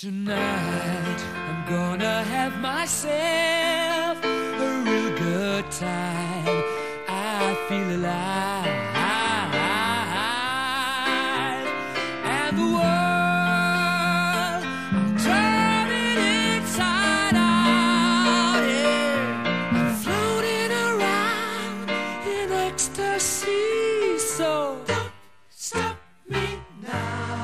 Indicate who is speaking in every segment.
Speaker 1: Tonight I'm gonna have myself a real good time. I feel alive, and the world I'm turning inside out. Yeah, I'm floating around in ecstasy. So don't stop me now.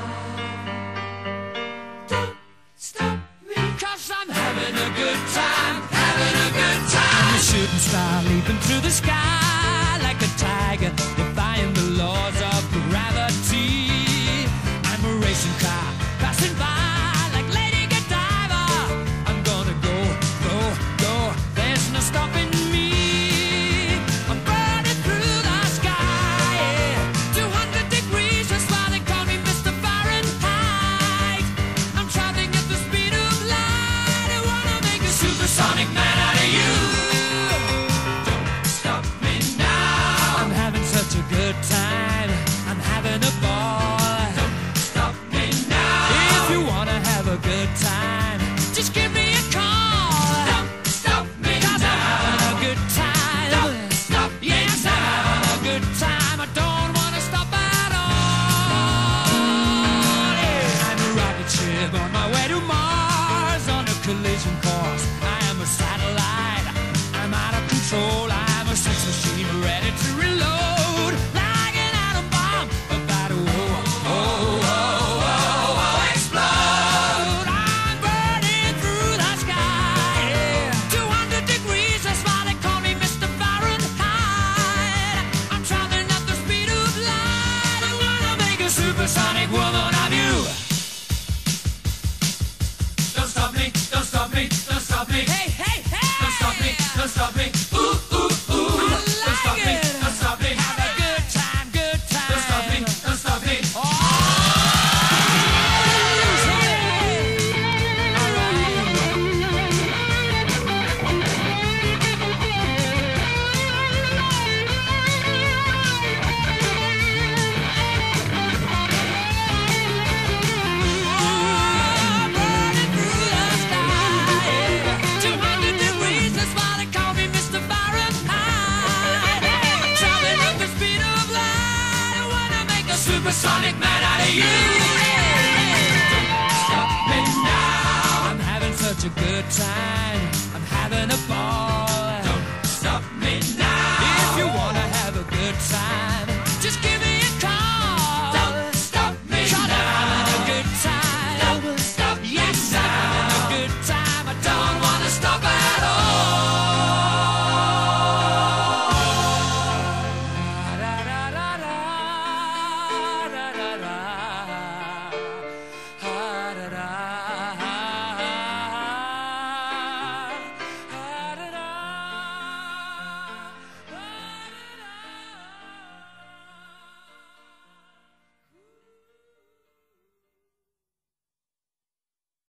Speaker 1: I'm having a good time, having a good time. I'm a shooting star leaping through the sky like a tiger, defying the laws of gravity. I'm a racing car passing by like Lady Godiva. I'm gonna go, go, go. There's no stopping me. I'm burning through the sky, yeah. 200 degrees, that's why they call me Mr. Fahrenheit. I'm traveling at the speed of light. Supersonic man out of you. Don't stop me now. I'm having such a good time. I'm having a ball. Don't stop me now. If you wanna have a good time, just give me a call. Don't stop me now. 'Cause I'm having a good time. Don't stop me now. Yes, I'm having a good time. I don't wanna stop at all. Yeah. I'm a rocket ship on my way to Mars on a collision course. Satellite, I'm out of control. I'm a sex machine ready to reload, like an atom bomb about to explode. I'm burning through the sky, yeah. 200 degrees, that's why they call me Mr. Fahrenheit. I'm traveling at the speed of light. I wanna make a supersonic woman of you. Don't stop me, don't stop me, don't stop me. Hey, hey, hey! Don't stop me, ooh, ooh, ooh. Don't stop me, don't stop me. Have a good time, good time. Don't stop me, don't stop me. Oh! Supersonic man out of you. Don't stop me now. I'm having such a good time.